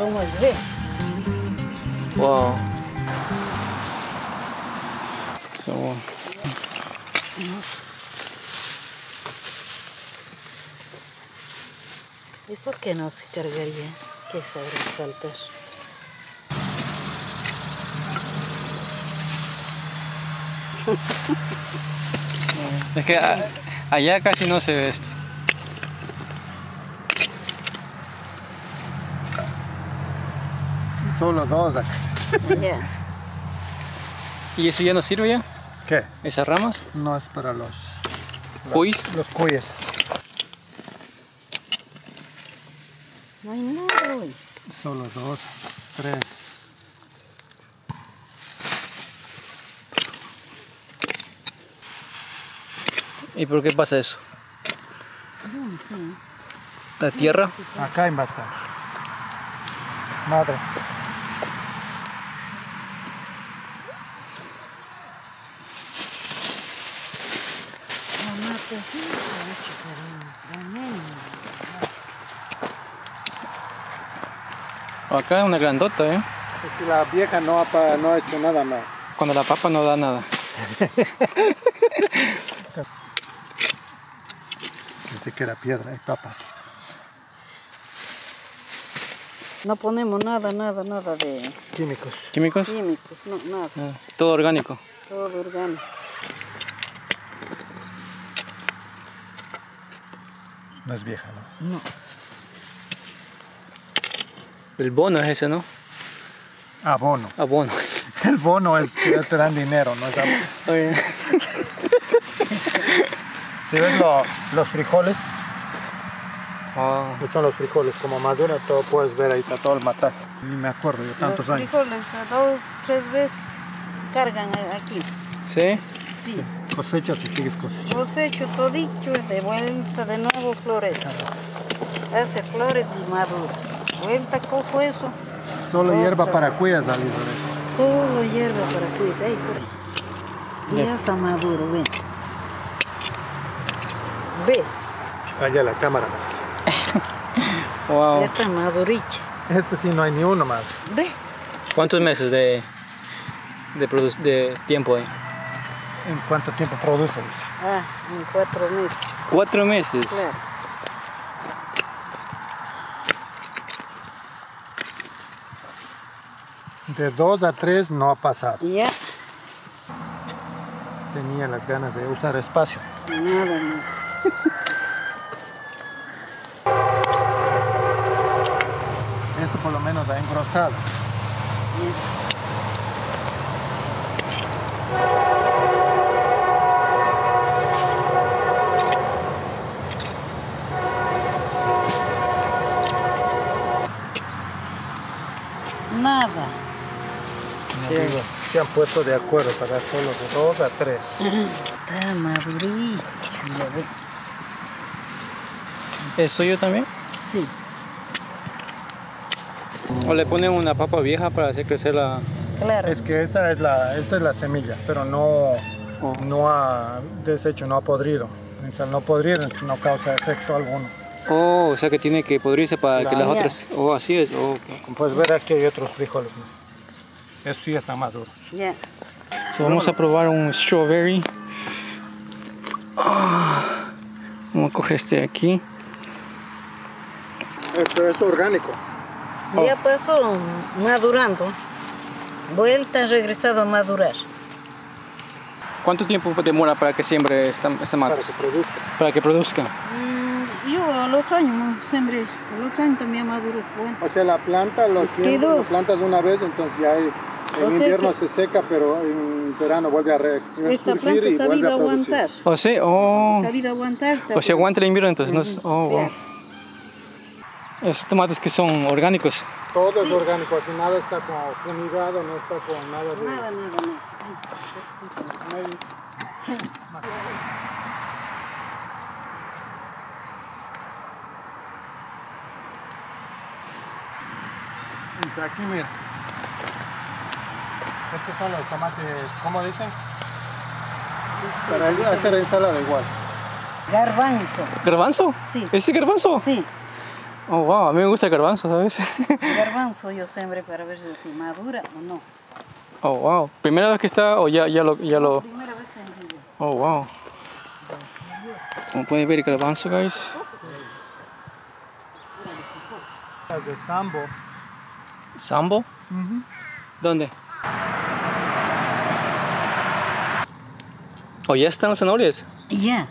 cómo es, ve. Wow. So, ¿Y por qué no se cargaría? ¿Qué sabrá saltar? es que allá casi no se ve esto. Solo dos acá. Ya. ¿Y eso ya no sirve ya? ¿Qué? ¿Esas ramas? No es para los ¿Cuis? Los cuyes. No hay nada hoy. Solo dos, tres. ¿Y por qué pasa eso? No sé. ¿La tierra? Acá hay bastante. Madre. Mamá, pues sí, Acá es una grandota, ¿eh? Es que la vieja no ha hecho nada más. Cuando la papa no da nada. Pensé que era piedra, hay papas. no ponemos nada de Químicos. ¿Químicos? químicos, no, nada. Ah, todo orgánico. Todo orgánico. No es vieja, ¿no? No. El bono es ese, ¿no? Abono. Abono. El bono es que te dan dinero, no es abono. Oye. Si ves los frijoles, Ah, pues son los frijoles, como maduran, todo puedes ver ahí está todo el mataje. Ni me acuerdo de tantos Los años. frijoles 2, 3 veces cargan aquí. ¿sí? Sí. Cosechas y sigues cosechando. Cosecho todito, de vuelta de nuevo florece. Hace flores y madura. Vuelta cojo eso. Solo Otra hierba para vez. cuyas, Dalí. ¿Verdad? Solo hierba para cuis. Ahí, por ahí. Y ya está maduro, ve. Ve, Allá la cámara. Wow. ya está maduricha. Este sí no hay ni uno más. Ve. ¿Cuántos meses de tiempo hay? ¿En cuánto tiempo produce? Dice. Ah, en 4 meses. 4 meses. Claro. De 2 a 3 no ha pasado. Y ya, Tenía las ganas de usar espacio. nada más. Esto por lo menos ha engrosado. Nada. Sí. Se han puesto de acuerdo para solo de 2 a 3. Está madurito. Ya ve. ¿Es suyo también? Sí. ¿O le ponen una papa vieja para hacer crecer la...? Claro. Es que esta es la semilla, pero no ha deshecho, no ha podrido. O sea, no podrido no causa efecto alguno. Oh, o sea que tiene que podrirse para que las Ya. otras... Oh, así es. Oh. Como puedes ver, aquí hay otros frijoles. ¿No? Eso sí está maduro. Ya. So, vamos a probar un strawberry. Ah, vamos a coger este de aquí. Esto es orgánico. Ya pasó madurando. Vuelta, ha regresado a madurar. ¿Cuánto tiempo demora para que siembre esta mata? Para que produzca. Para que produzca. Yo a los años sembré, a los años también maduró. Bueno, O sea, la planta lo quedó. plantas una vez, entonces ya en O sea invierno que- se seca, pero en verano vuelve a esta resurgir planta y ha vuelve sabido a producir. aguantar. ¿O sí? Oh. Ha sabido aguantar. Está O sea, bien. aguanta el invierno entonces. No es... Oh, wow. Claro. Esos tomates que son orgánicos. Todo es orgánico, aquí nada está como fumigado, no está con nada de... Nada. Ay, es maíz. Dice, aquí mira. Estos son los tomates, ¿cómo dicen? Para hacer ensalada igual. Garbanzo. ¿Garbanzo? Sí. ¿Ese garbanzo? Sí. Oh, wow, a mí me gusta el garbanzo, ¿sabes? El garbanzo yo sembré para ver si madura o no. Oh, wow. ¿Primera vez que está o ya lo...? Primera vez sembré. Oh, wow. Como pueden ver el garbanzo, guys. De sambo. ¿Sambo? ¿Dónde? ¿O ya están las zanahorias? Ya.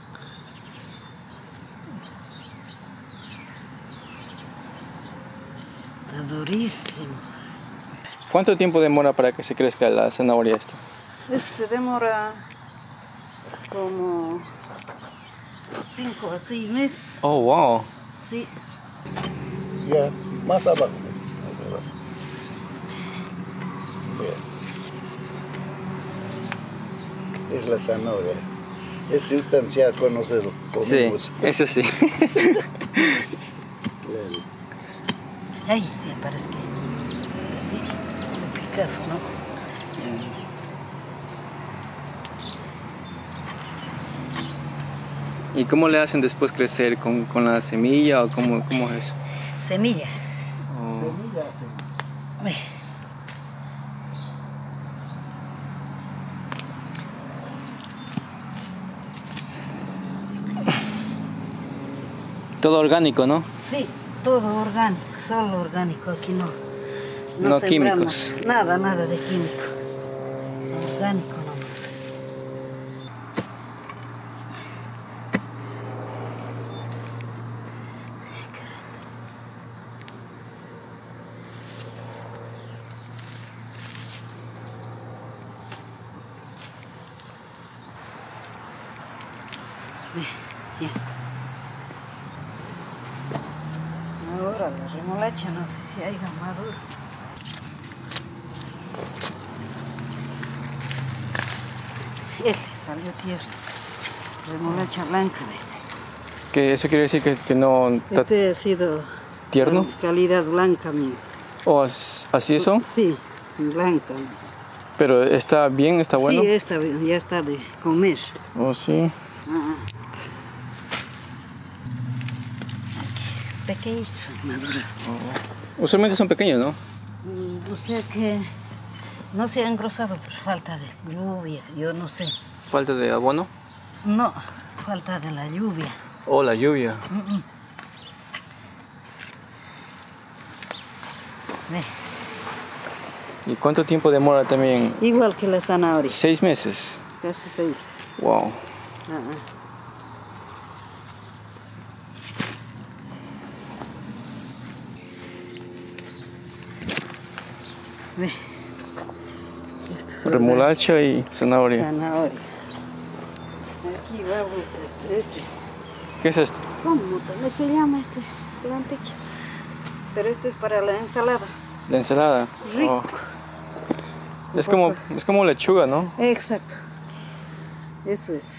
Está durísimo. ¿Cuánto tiempo demora para que se crezca la zanahoria esta? Se demora como 5 a 6 meses. Oh, wow. Sí. Ya, más abajo. Es la zanahoria. Es sustancia conocido. Sí, eso sí. Ay, me parece que un Picasso, ¿no? ¿Y cómo le hacen después crecer? ¿Con la semilla o cómo es eso? Semilla. Oh. Ve. Todo orgánico, ¿no? Sí, todo orgánico, solo orgánico, aquí no. No sembramos químicos. nada de químico. Orgánico nomás. Ya. Ahora la remolacha no sé si haya maduro. Salió tierra. Remolacha blanca. ¿Que eso quiere decir que no está Este ha sido tierno? calidad blanca mía. ¿O así eso? Sí, blanca. ¿Pero está bien? ¿Está bueno? Sí, está bien, ya está de comer. ¿Oh, sí? Pequeñito, madura. Usualmente son pequeños, ¿no? O sea que no se ha engrosado por falta de lluvia, yo no sé. ¿Falta de abono? No, falta de la lluvia. ¿O la lluvia? Ve. ¿Y cuánto tiempo demora también? Igual que la zanahoria, 6 meses. casi 6. Wow. Ve. Remolacha y zanahoria. Zanahoria. Aquí va este. ¿Qué es esto? ¿Cómo también se llama este plantilla? Pero esto es para la ensalada. La ensalada. Rico. Oh. Es como lechuga, ¿no? Exacto. Eso es.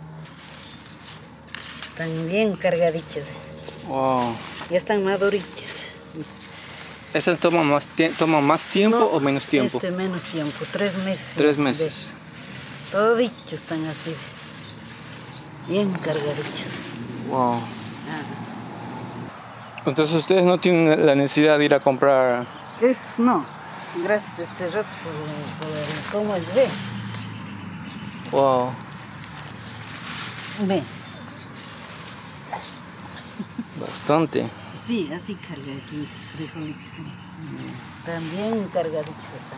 Están bien cargaditas. Wow. Ya están maduritas. ¿Eso toma más tiempo No, o menos tiempo? menos tiempo, 3 meses. 3 meses. Todo dicho están así. Bien cargaditas. Wow. Entonces ustedes no tienen la necesidad de ir a comprar. Estos no. Gracias a este rato por cómo es ve. Wow. Ve. Bastante. Sí, así cargaditos, frijolitos. Sí. También cargaditos están.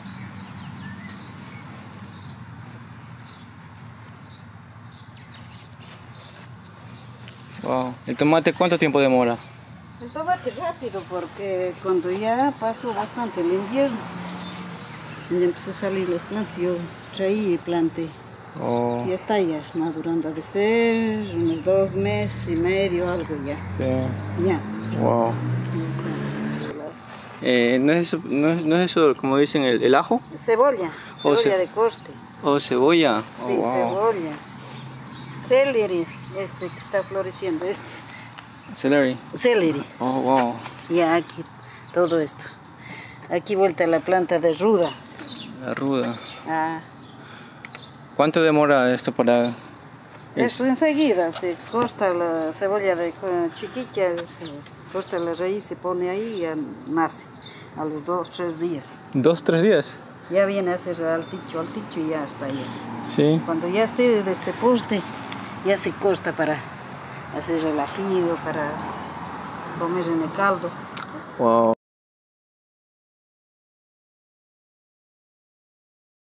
Wow. ¿El tomate cuánto tiempo demora? El tomate rápido porque cuando ya pasó bastante el invierno, ya empezó a salir los plantas, yo traí y planté. Oh. Ya está ya madurando, ha de ser unos 2 meses y medio, algo ya. Sí. Ya. Wow. ¿No es eso como dicen el ajo? Cebolla, cebolla de corte. ¿O cebolla? Sí, Oh, wow. cebolla. Celery, este que está floreciendo, Celery. Celery. Oh, wow. Ya aquí, todo esto. Aquí vuelta la planta de ruda. La ruda. Ah, ¿Cuánto demora esto para...? eso enseguida, se corta la cebolla de chiquilla, Corta la raíz, se pone ahí y ya nace a los 2, 3 días. 2, 3 días. Ya viene a ser al ticho y ya está ahí. Sí. Cuando ya esté de este poste, ya se corta para hacer el ajío, para comer en el caldo. Wow.